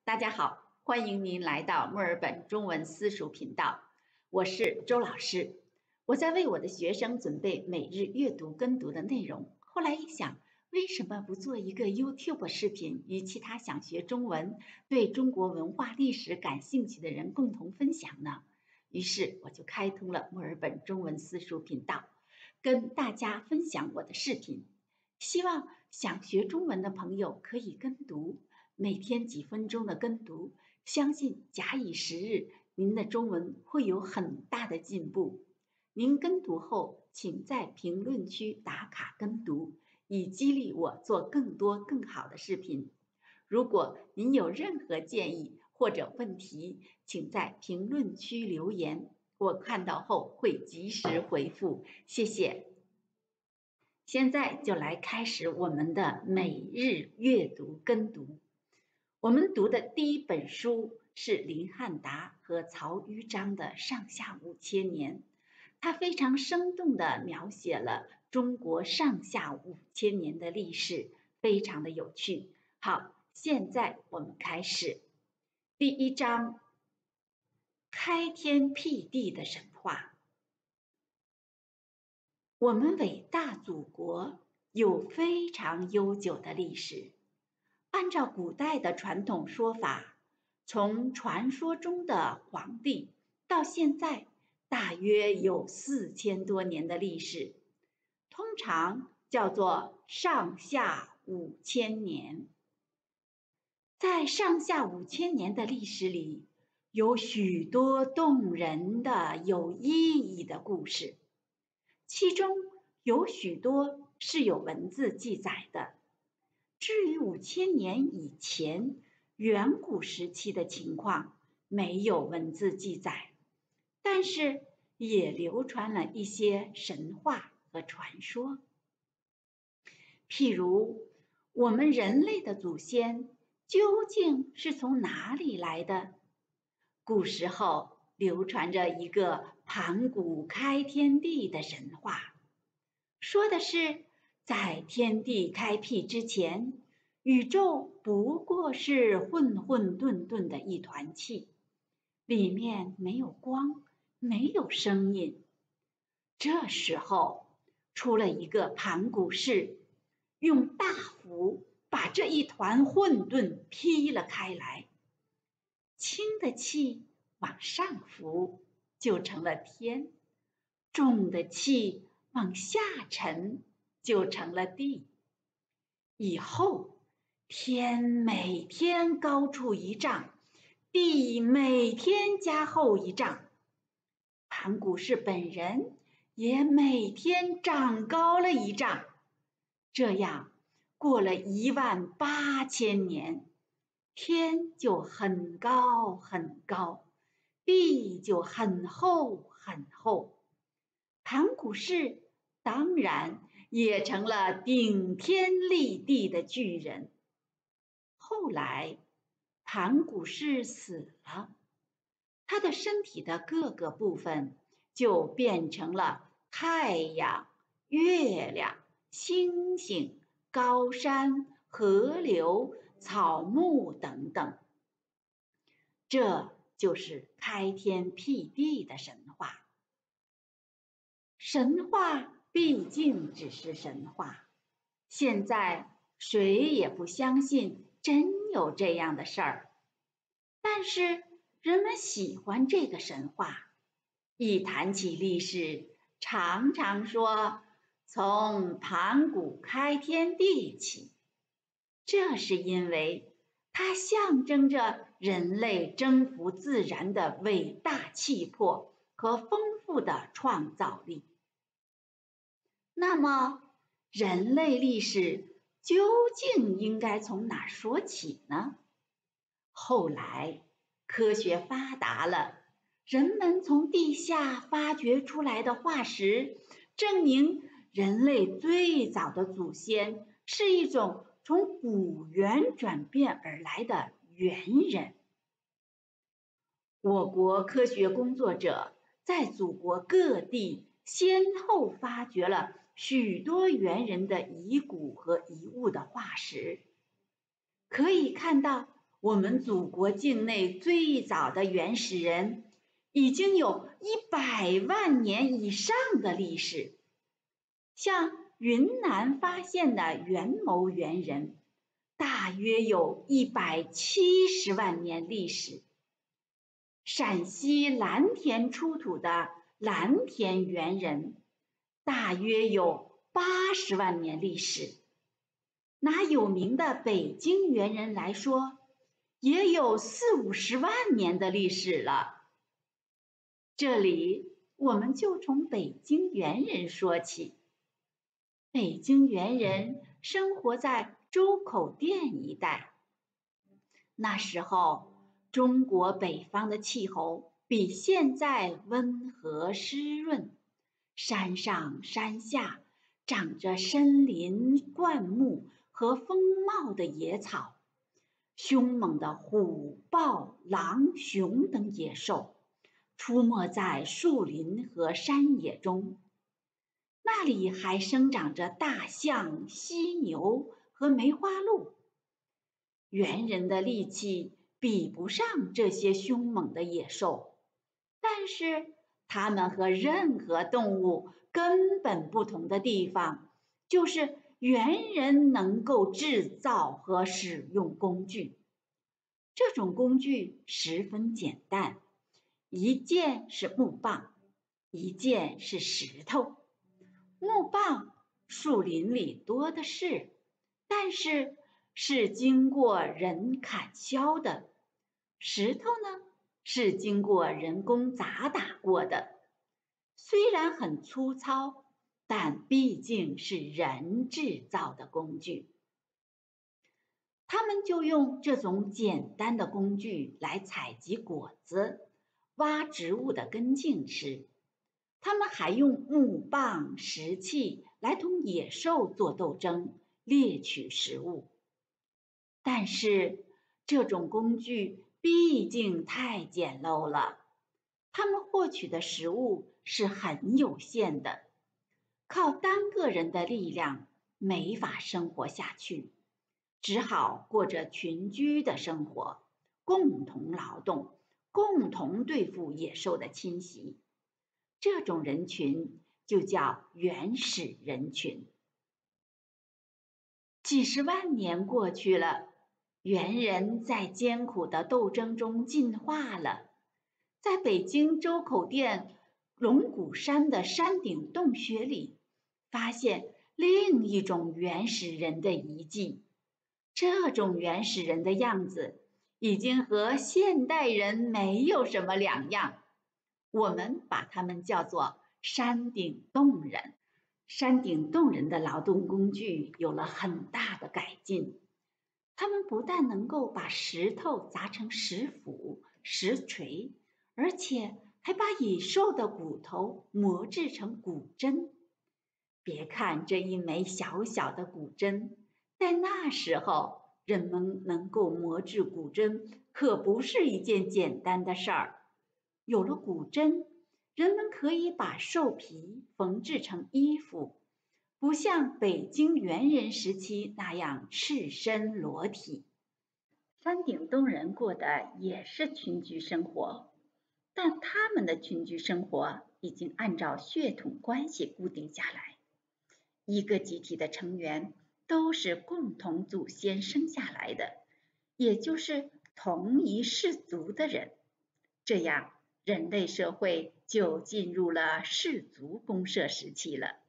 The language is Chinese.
大家好，欢迎您来到墨尔本中文私塾频道，我是周老师。我在为我的学生准备每日阅读跟读的内容，后来一想，为什么不做一个 YouTube 视频，与其他想学中文、对中国文化历史感兴趣的人共同分享呢？于是我就开通了墨尔本中文私塾频道，跟大家分享我的视频，希望想学中文的朋友可以跟读。每天几分钟的跟读，相信假以时日，您的中文会有很大的进步。您跟读后，请在评论区打卡跟读，以激励我做更多更好的视频。如果您有任何建议或者问题，请在评论区留言，我看到后会及时回复。谢谢。现在就来开始我们的每日阅读跟读。我们读的第一本书是林汉达和曹禺章的《上下五千年》，它非常生动地描写了中国上下5000年的历史，非常的有趣。好，现在我们开始。第一章：开天辟地的神话。我们伟大祖国有非常悠久的历史。按照古代的传统说法，从传说中的黄帝到现在，大约有4000多年的历史，通常叫做上下5000年。在上下5000年的历史里，有许多动人的、有意义的故事，其中有许多是有文字记载的。至于5000年以前远古时期的情况，没有文字记载，但是也流传了一些神话和传说。譬如，我们人类的祖先究竟是从哪里来的？古时候流传着一个盘古开天地的神话，说的是在天地开辟之前，宇宙不过是混混沌沌的一团气，里面没有光，没有声音。这时候出了一个盘古氏，用大斧把这一团混沌劈了开来，轻的气往上浮，就成了天；重的气往下沉，就成了地。以后，天每天高出1丈，地每天加厚1丈，盘古氏本人也每天长高了1丈。这样过了18000年，天就很高很高，地就很厚很厚。盘古氏当然也成了顶天立地的巨人。后来，盘古氏死了，他的身体的各个部分就变成了太阳、月亮、星星、高山、河流、草木等等。这就是开天辟地的神话。神话毕竟只是神话，现在谁也不相信真有这样的事儿。但是人们喜欢这个神话，一谈起历史，常常说从盘古开天地起。这是因为它象征着人类征服自然的伟大气魄和丰富的创造力。那么，人类历史究竟应该从哪儿说起呢？后来，科学发达了，人们从地下发掘出来的化石，证明人类最早的祖先是一种从古猿转变而来的猿人。我国科学工作者在祖国各地先后发掘了许多猿人的遗骨和遗物的化石，可以看到我们祖国境内最早的原始人已经有100万年以上的历史。像云南发现的元谋猿人，大约有170万年历史。陕西蓝田出土的蓝田猿人，大约有80万年历史。拿有名的北京猿人来说，也有40-50万年的历史了。这里我们就从北京猿人说起。北京猿人生活在周口店一带。那时候，中国北方的气候比现在温和湿润，山上山下长着森林灌木和丰茂的野草，凶猛的虎、豹、狼、熊等野兽出没在树林和山野中。那里还生长着大象、犀牛和梅花鹿。猿人的力气比不上这些凶猛的野兽，但是它们和任何动物根本不同的地方，就是猿人能够制造和使用工具。这种工具十分简单，一件是木棒，一件是石头。木棒树林里多的是，但是是经过人砍削的。石头呢，是经过人工砸打过的。虽然很粗糙，但毕竟是人制造的工具。他们就用这种简单的工具来采集果子，挖植物的根茎吃。他们还用木棒、石器来同野兽做斗争，猎取食物。但是这种工具毕竟太简陋了，他们获取的食物是很有限的，靠单个人的力量没法生活下去，只好过着群居的生活，共同劳动，共同对付野兽的侵袭。这种人群就叫原始人群。几十万年过去了，猿人在艰苦的斗争中进化了。在北京周口店龙骨山的山顶洞穴里，发现另一种原始人的遗迹。这种原始人的样子已经和现代人没有什么两样，我们把他们叫做山顶洞人。山顶洞人的劳动工具有了很大的改进，他们不但能够把石头砸成石斧、石锤，而且还把野兽的骨头磨制成骨针。别看这一枚小小的骨针，在那时候，人们能够磨制骨针可不是一件简单的事儿。有了骨针，人们可以把兽皮缝制成衣服，不像北京猿人时期那样赤身裸体。山顶洞人过的也是群居生活，但他们的群居生活已经按照血统关系固定下来。一个集体的成员都是共同祖先生下来的，也就是同一氏族的人。这样，人类社会就进入了氏族公社时期了。